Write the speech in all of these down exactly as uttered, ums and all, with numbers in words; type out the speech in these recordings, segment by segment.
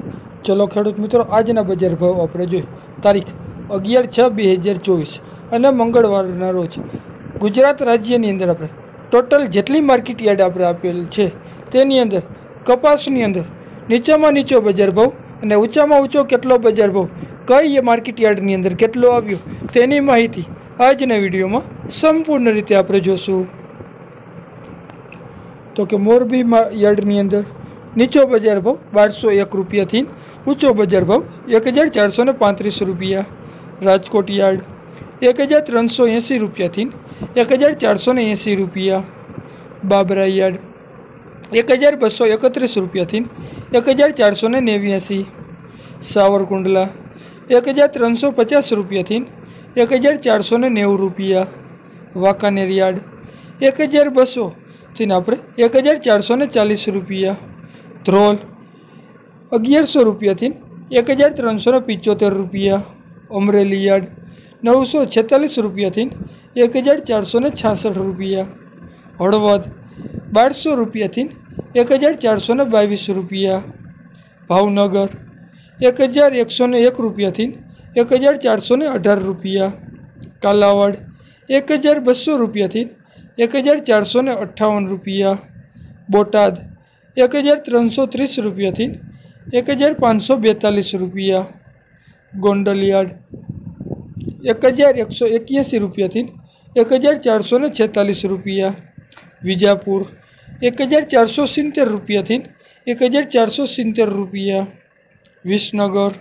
चलो खेडूत मित्रों आजना बजार भाव आपणे जोईए तारीख अगियार छ बे हज़ार चौबीस अने मंगळवारना रोज गुजरात राज्यनी अंदर आपणे टोटल जेटली मार्केट यार्ड आपणे आपेल छे तेनी अंदर कपासनी अंदर नीचामां नीचो बजार भाव अने ऊंचामां ऊंचो केटलो बजार भाव कई मार्केट यार्डनी अंदर केटलो आव्यो तेनी माहिती आजना विडियोमां संपूर्ण रीते आपणे जोशुं। तो कि मोरबी यार्डनी अंदर नीचो बजार भाव बार सौ एक रुपया थी ऊँचो बजार भाव एक हज़ार चार सौ ने पैंतीस रुपया। राजकोट यार्ड एक हज़ार त्रण सौ एसी रुपया थी एक हज़ार चार सौ ने एसी रुपया। बाबरा यार्ड एक हज़ार बसो एकत्रीस रुपया थी एक हज़ार चार सौ ने नेव्यासी। सावरकुंडला एक हज़ार त्रण सौ पचास रुपया थी एक हज़ार चार सौ ने नेव रुपया। वाकानेर यार्ड एक हज़ार बसो थी आप एक हज़ार चार सौ ने चालीस रुपया। ध्रोल अगियार सौ रुपया थी एक हज़ार त्रण सौ पिचोतेर रुपया। अमरेली यार्ड नौ सौ छेतालीस रुपया थी एक हज़ार चार सौ छासठ रुपया। हड़वद बार सौ रुपया थी एक हज़ार चार सौ बावीस रुपया। भावनगर एक हज़ार एक सौ एक रुपया थी एक हज़ार चार सौ अठार रुपया। कालावड एक हज़ार बसो रुपया थी एक हज़ार चार सौ अट्ठावन रुपया। बोटाद एक हज़ार त्रण सौ तीस रुपया थी एक हज़ार पाँच सौ बेतालीस रुपया। गोंडल यार्ड एक हज़ार एक सौ इक्यासी रुपया थी एक हज़ार चार सौ छेतालीस रुपया। विजापुर एक हज़ार चार सौ सित्तेर रुपया थी एक हज़ार चार सौ सित्तेर रुपया। विसनगर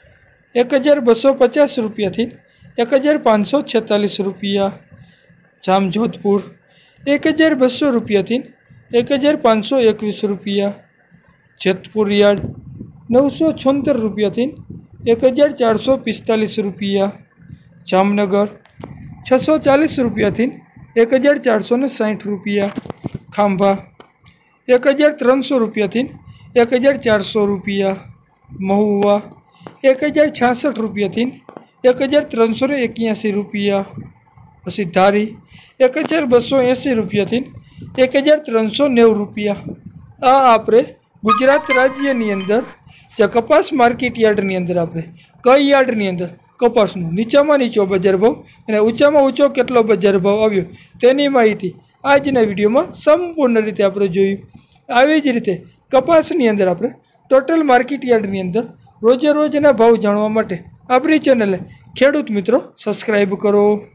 एक हज़ार बसो पचास रुपया थी एक हज़ार पाँच सौ छेतालीस रुपया। जामजोधपुर एक हज़ार बसो रुपया थी एक हज़ार पाँच सौ एकवीस रुपया। जेतपुर यार्ड नौ सौ छोतेर रुपया थी एक हज़ार चार सौ पिस्तालीस रुपया। जामनगर छ सौ चालीस रुपया थी एक हज़ार चार सौ साठ रुपया। खांभा एक हज़ार त्रण सौ रुपया थी एक हज़ार चार सौ रुपया। महुआ एक हज़ार छियासठ रुपया थी एक हज़ार त्रण सौ इक्यासी रुपया। पछी धारी एक हज़ार बसो एसी रुपया थी एक हज़ार त्रण सौ नेव रुपया। आ आपणे गुजरात राज्यनी अंदर जे कपास मार्केट यार्डनी अंदर आपणे कई यार्डनी अंदर कपासनो नीचामां नीचो बजार भाव अने ऊंचामां ऊंचो केटलो बजार भाव आव्यो तेनी माहिती आजना विडियोमां संपूर्ण रीते आपणे जोयुं। आवी ज रीते कपासनी अंदर आपणे टोटल मार्केट यार्डनी अंदर रोजे रोजना भाव जाणवा माटे आपणी चेनलने खेडूत मित्रों सब्सक्राइब करो।